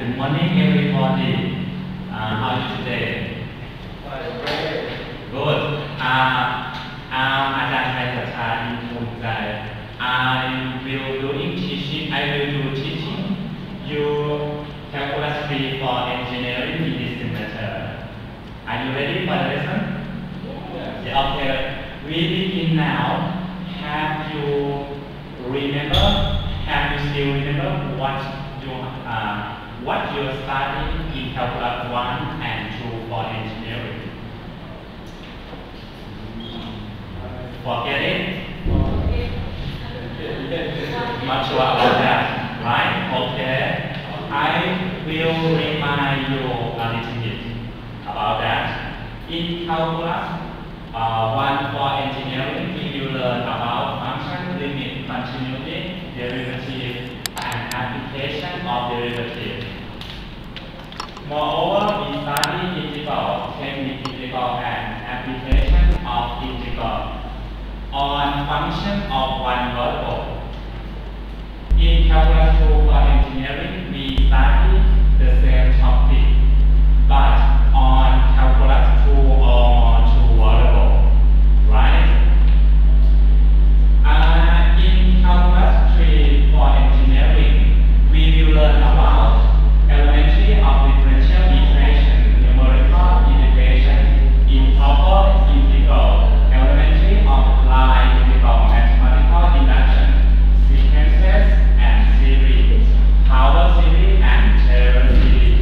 Good morning, everybody. How are you today? Good. I'm Ajahn Sacha Inpunjai. I will doing teaching. I will do teaching you calculus 3 for engineering in this semester. Are you ready for the lesson? Yes. Yeah, okay. We begin now. Have you still remember what you studied in calculus 1 and 2 for engineering? Forget it? Not sure about that, right? Okay. I will remind you a little bit about that. In calculus 1 for engineering, we will learn about function, limit, continuity, derivative, and application of derivative. Moreover, we study integral, technique integral, and application of integral on function of one variable. In calculus 2 for engineering, we study the same topic, but on calculus 2 or 2 variable, right? In calculus 3 for engineering, we will learn about elementary of differential equation, numerical integration, improper integral, elementary of line integral, mathematical induction, sequences and series, power series and Taylor series.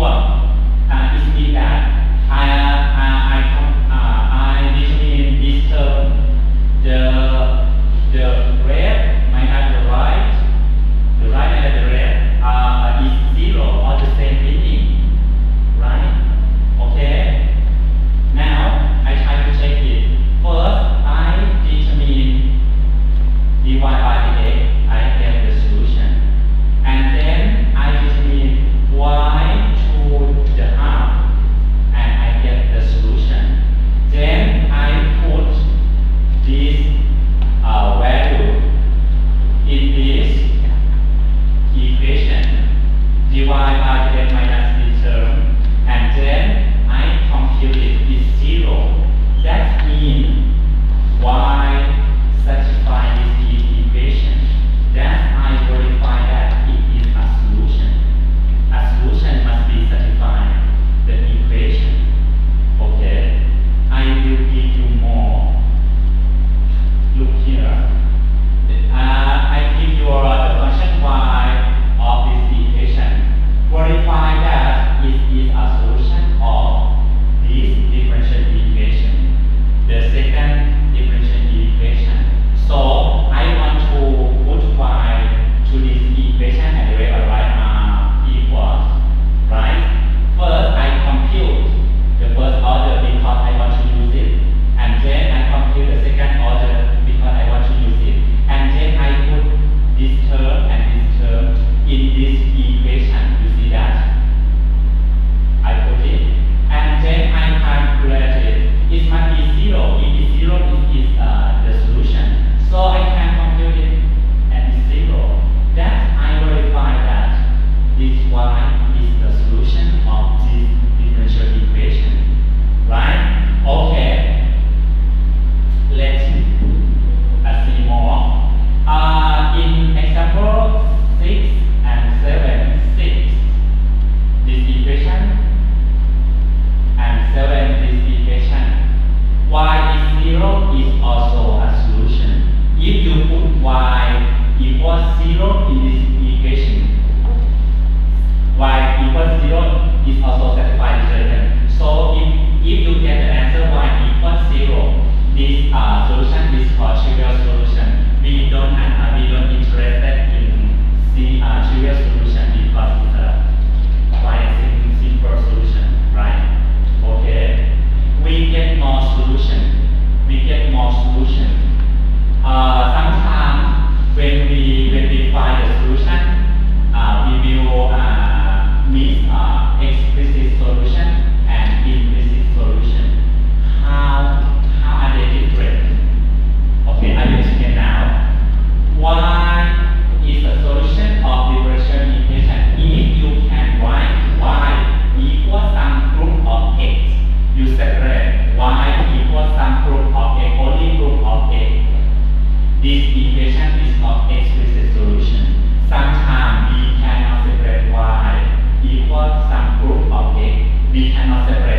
equal. It means that I determine this term, the left minus the right minus the left is 0 or the same meaning, right? Okay. Now I try to check it. First, I determine dy by dx. I get the solution, and then I determine y to the half, and I get the solution. Then I put this value in this equation, dy by dx minus this term, and then I compute it is 0. That means y satisfy this equation. Then I verify that it is a solution. A solution must be satisfying the equation. Okay, I will give you more. Look here. I give you the function y of this equation. Verify that it is a solution of this differential equation, the second differential equation. So I want to put y to this equation and the rate right equals, right? First I compute the first order because I want to use it, and then I compute the second order because I want to use it, and then I put this term and this term in this equation. You see that? I put it, and then I calculate it. It must be 0. If it's 0, it is the solution. So I can compute it and it's 0. That I verify that this y is the solution of this differential equation, right? Okay. Let's see more. In example 6 and 7, 6, this equation, and 7, this equation, y is 0 is also a solution. If you put y equals 0 in this equation, y equals 0 is also satisfied this equation. So if you get the answer y equals 0, this solution is called trivial solution. We don't interested in trivial solution because it's a quite simple solution, right? Okay. We get more solution. Sometimes when we find the solution, we will mix explicit solution and implicit solution. How are they different? Okay, I will explain now. Y is the solution of differential equation if you can write y equals some group of x. You separate y equals some group of x, only group of x. This equation is not explicit solution. Sometimes we cannot separate y equals some group of x. We cannot separate